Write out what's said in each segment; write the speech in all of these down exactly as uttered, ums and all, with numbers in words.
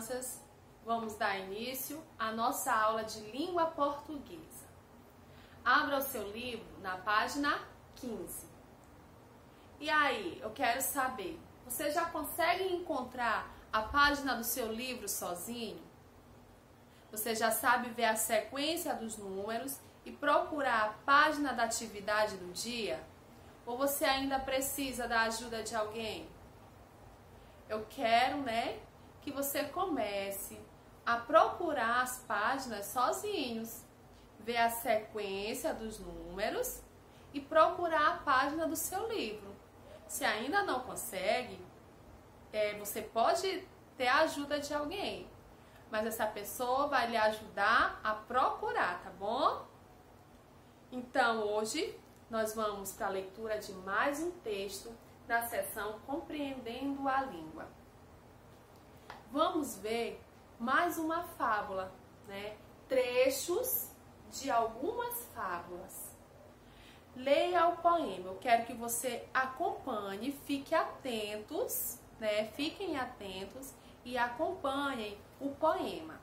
crianças, vamos dar início à nossa aula de língua portuguesa. Abra o seu livro na página quinze. E aí, eu quero saber, você já consegue encontrar a página do seu livro sozinho? Você já sabe ver a sequência dos números e procurar a página da atividade do dia? Ou você ainda precisa da ajuda de alguém? Eu quero, né, que você comece a procurar as páginas sozinhos, ver a sequência dos números e procurar a página do seu livro. Se ainda não consegue, é, você pode ter a ajuda de alguém, mas essa pessoa vai lhe ajudar a procurar, tá bom? Então, hoje nós vamos para a leitura de mais um texto na seção Compreendendo a Língua. Vamos ver mais uma fábula, né? Trechos de algumas fábulas. Leia o poema. Eu quero que você acompanhe, fique atentos, né? Fiquem atentos e acompanhem o poema.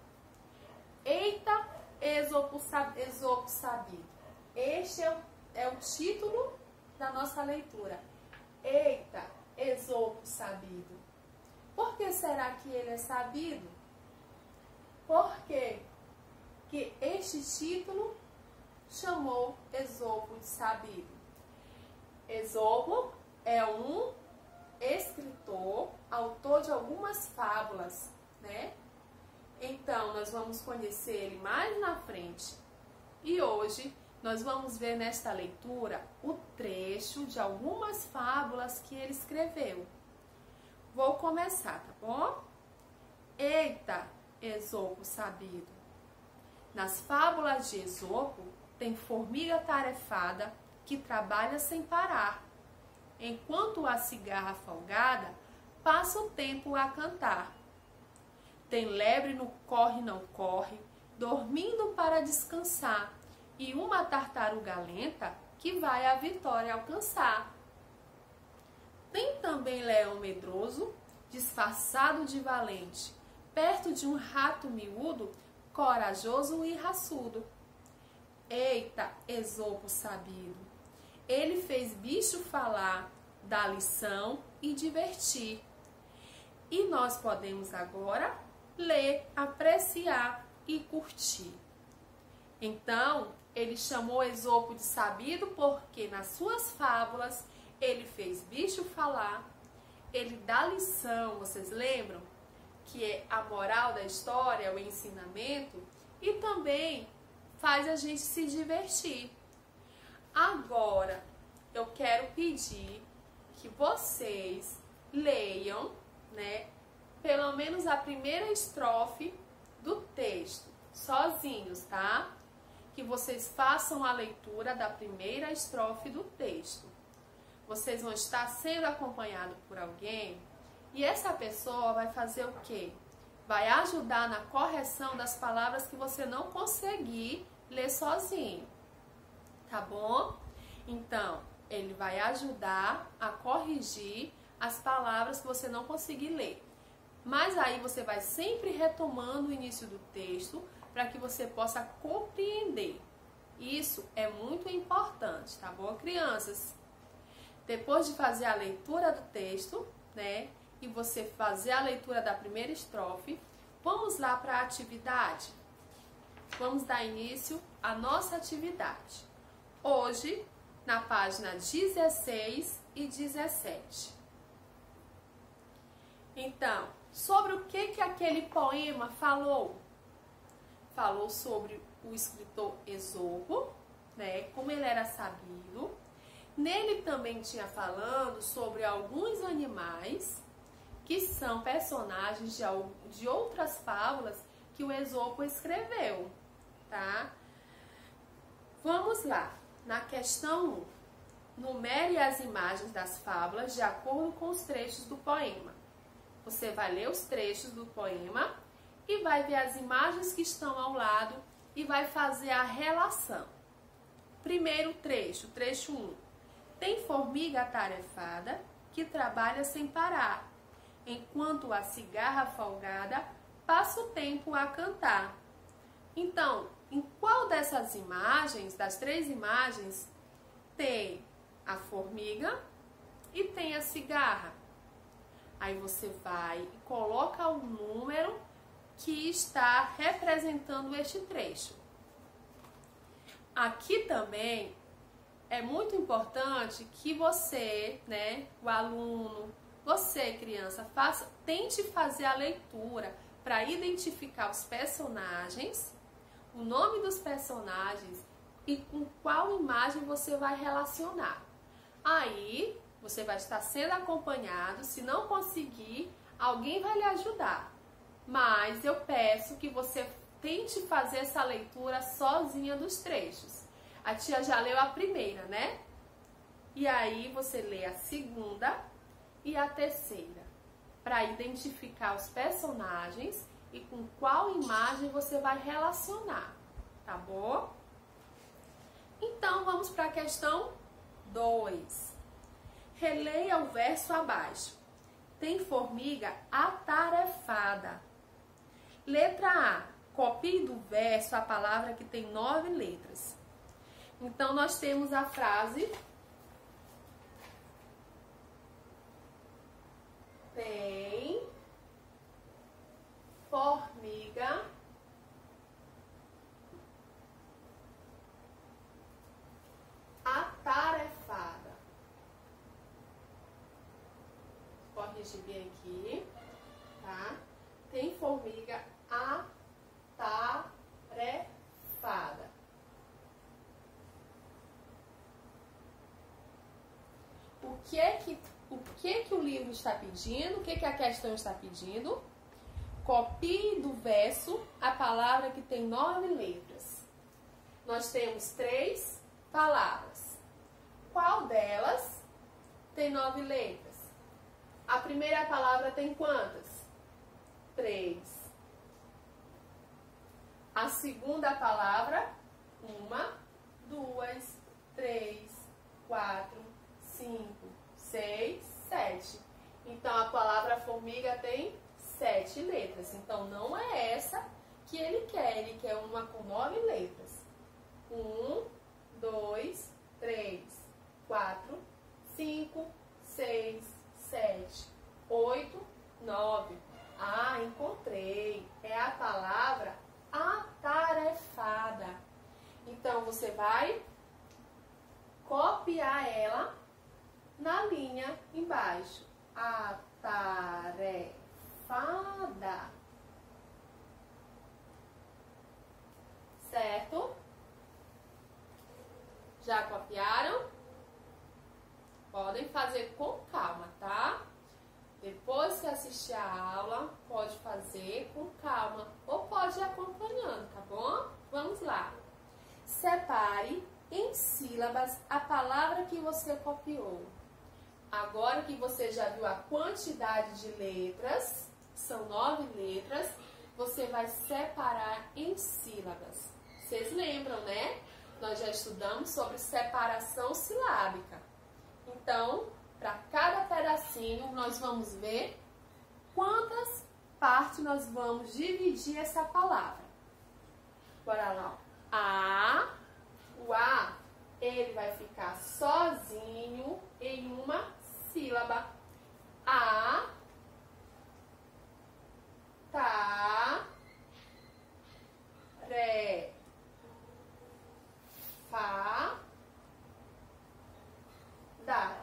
Eita, Esopo, Esopo sabido. Este é o, é o título da nossa leitura. Eita, Esopo sabido. Por que será que ele é sabido? Por que que este título chamou Esopo de sabido? Esopo é um escritor, autor de algumas fábulas, né? Então, nós vamos conhecer ele mais na frente. E hoje nós vamos ver nesta leitura o trecho de algumas fábulas que ele escreveu. Vou começar, tá bom? Eita, Esopo sabido. Nas fábulas de Esopo tem formiga tarefada que trabalha sem parar. Enquanto a cigarra folgada passa o tempo a cantar. Tem lebre no corre não corre, dormindo para descansar, e uma tartaruga lenta que vai a vitória alcançar. Tem também leão medroso, disfarçado de valente, perto de um rato miúdo, corajoso e raçudo. Eita, Esopo sabido, ele fez bicho falar, dar lição e divertir. E nós podemos agora ler, apreciar e curtir. Então, ele chamou Esopo de sabido porque nas suas fábulas ele fez bicho falar, ele dá lição, vocês lembram? Que é a moral da história, o ensinamento, e também faz a gente se divertir. Agora, eu quero pedir que vocês leiam, né, pelo menos a primeira estrofe do texto, sozinhos, tá? Que vocês façam a leitura da primeira estrofe do texto. Vocês vão estar sendo acompanhados por alguém e essa pessoa vai fazer o quê? Vai ajudar na correção das palavras que você não conseguir ler sozinho, tá bom? Então, ele vai ajudar a corrigir as palavras que você não conseguir ler. Mas aí você vai sempre retomando o início do texto para que você possa compreender. Isso é muito importante, tá bom, crianças? Depois de fazer a leitura do texto, né, e você fazer a leitura da primeira estrofe, vamos lá para a atividade. Vamos dar início à nossa atividade. Hoje, na página dezesseis e dezessete. Então, sobre o que que aquele poema falou? Falou sobre o escritor Esopo, né, como ele era sabido. Nele também tinha falando sobre alguns animais que são personagens de, de outras fábulas que o Esopo escreveu, tá? Vamos lá, na questão um. Numere as imagens das fábulas de acordo com os trechos do poema. Você vai ler os trechos do poema e vai ver as imagens que estão ao lado e vai fazer a relação. Primeiro trecho, trecho um. Tem formiga atarefada que trabalha sem parar, enquanto a cigarra folgada passa o tempo a cantar. Então, em qual dessas imagens, das três imagens, tem a formiga e tem a cigarra? Aí você vai e coloca o número que está representando este trecho. Aqui também é muito importante que você, né, o aluno, você, criança, faça, tente fazer a leitura para identificar os personagens, o nome dos personagens e com qual imagem você vai relacionar. Aí você vai estar sendo acompanhado. Se não conseguir, alguém vai lhe ajudar. Mas eu peço que você tente fazer essa leitura sozinha dos trechos. A tia já leu a primeira, né? E aí você lê a segunda e a terceira, para identificar os personagens e com qual imagem você vai relacionar, tá bom? Então vamos para a questão dois. Releia o verso abaixo. Tem formiga atarefada. Letra A. Copie do verso a palavra que tem nove letras. Então nós temos a frase: tem formiga atarefada. Corrigir bem aqui, tá? Tem formiga atarefada. O que é que o que que o livro está pedindo? O que que a questão está pedindo? Copie do verso a palavra que tem nove letras. Nós temos três palavras. Qual delas tem nove letras? A primeira palavra tem quantas? Três. A segunda palavra, uma, duas, três, quatro, cinco, seis, sete. Então a palavra formiga tem sete letras. Então não é essa que ele quer. Ele quer uma com nove letras. Um, dois, três, quatro, cinco, seis, sete, oito, nove. Ah, encontrei. É a palavra atarefada. Então você vai copiar ela na linha embaixo. Atarefada. Certo? Já copiaram? Podem fazer com calma, tá? Depois que assistir a aula, pode fazer com calma ou pode ir acompanhando, tá bom? Vamos lá. Separe em sílabas a palavra que você copiou. Agora que você já viu a quantidade de letras, são nove letras, você vai separar em sílabas. Vocês lembram, né? Nós já estudamos sobre separação silábica. Então, para cada pedacinho, nós vamos ver quantas partes nós vamos dividir essa palavra. Bora lá. A, o A, ele vai ficar sozinho em uma sílaba. A, tá, ré, fá, dá.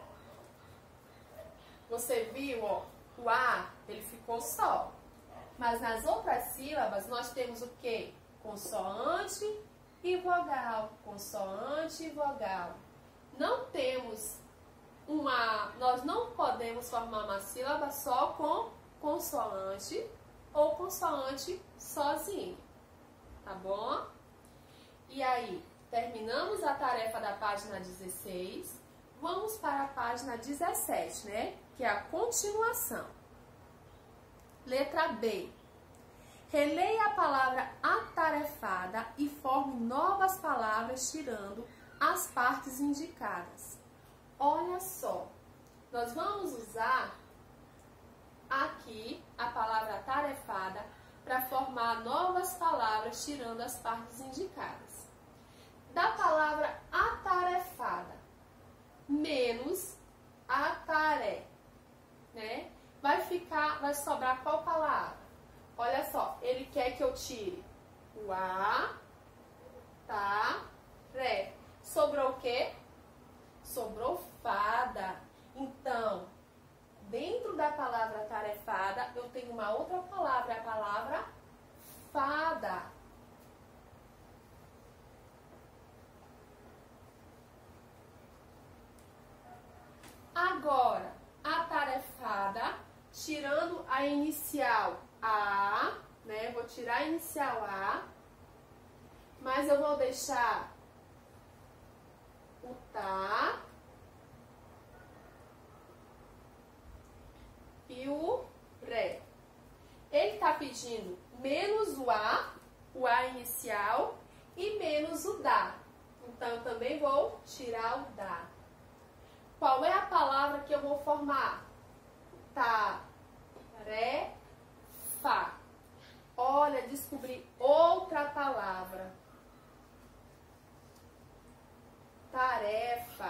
Você viu, ó, o A, ele ficou só. Mas nas outras sílabas, nós temos o quê? Consoante e vogal. Consoante e vogal. Não temos uma... Nós não podemos formar uma sílaba só com consoante ou consoante sozinho. Tá bom? E aí, terminamos a tarefa da página dezesseis. Vamos para a página dezessete, né? Que é a continuação. Letra B. Releia a palavra atarefada e forme novas palavras tirando as partes indicadas. Olha só, nós vamos usar aqui a palavra atarefada para formar novas palavras, tirando as partes indicadas. Da palavra atarefada menos ataré, né? Vai ficar, vai sobrar qual palavra? Olha só, ele quer que eu tire o a, tá, ré. Sobrou o quê? Sobrou fada. Então, dentro da palavra tarefada, eu tenho uma outra palavra, a palavra fada. Agora, atarefada, tirando a inicial A, né? Vou tirar a inicial A, mas eu vou deixar o tá e o ré. Ele está pedindo menos o A, o A inicial, e menos o dá. Então, eu também vou tirar o dá. Qual é a palavra que eu vou formar? Tá, ré, fá. Olha, descobri outra palavra. Tarefa.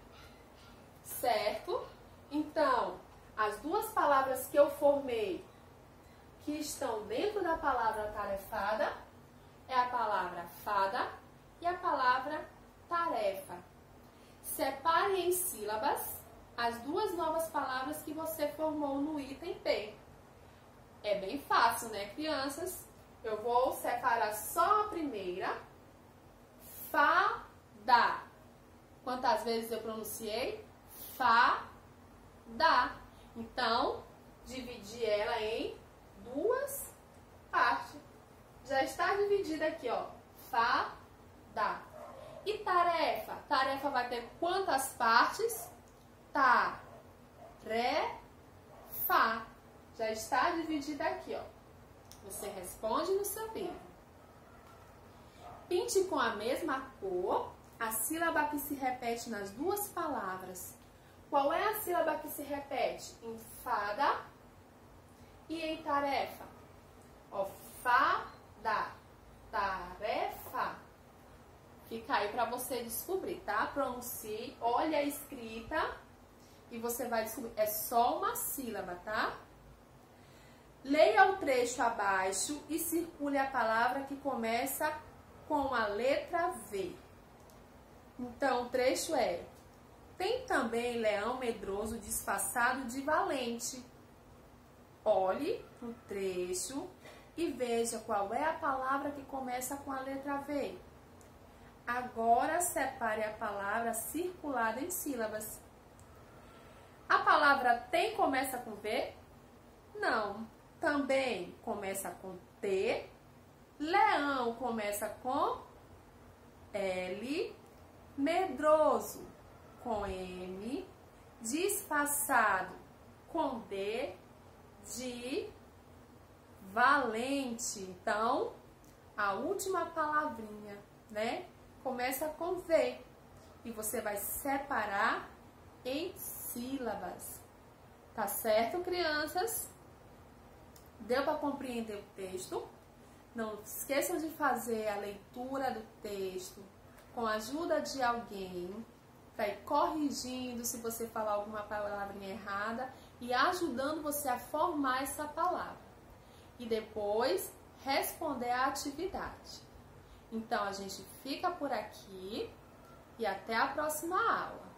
Certo? Então, as duas palavras que eu formei, que estão dentro da palavra tarefada, é a palavra fada e a palavra tarefa. Separe em sílabas as duas novas palavras que você formou no item P. É bem fácil, né, crianças? Eu vou separar só a primeira. Fada. Quantas vezes eu pronunciei? Fada. Então, dividi ela em duas partes. Já está dividida aqui, ó. Fada. E tarefa? Tarefa vai ter quantas partes? Tá, ré, fá. Já está dividida aqui, ó. Você responde no seu livro. Pinte com a mesma cor a sílaba que se repete nas duas palavras. Qual é a sílaba que se repete em fada e em tarefa? Ó, fada, tarefa. Fica aí para você descobrir, tá? Pronuncie, olha a escrita e você vai descobrir. É só uma sílaba, tá? Leia o trecho abaixo e circule a palavra que começa com a letra V. Então, o trecho é: tem também leão medroso disfarçado de valente. Olhe o trecho e veja qual é a palavra que começa com a letra V. Agora, separe a palavra circulada em sílabas. A palavra tem começa com V? Não. Também começa com T. Leão começa com L. Medroso com M. Disfarçado com D. De valente. Então, a última palavrinha, né? Começa com V e você vai separar em sílabas. Tá certo, crianças? Deu para compreender o texto? Não esqueçam de fazer a leitura do texto com a ajuda de alguém para ir corrigindo se você falar alguma palavrinha errada e ajudando você a formar essa palavra. E depois responder a atividade. Então, a gente fica por aqui e até a próxima aula.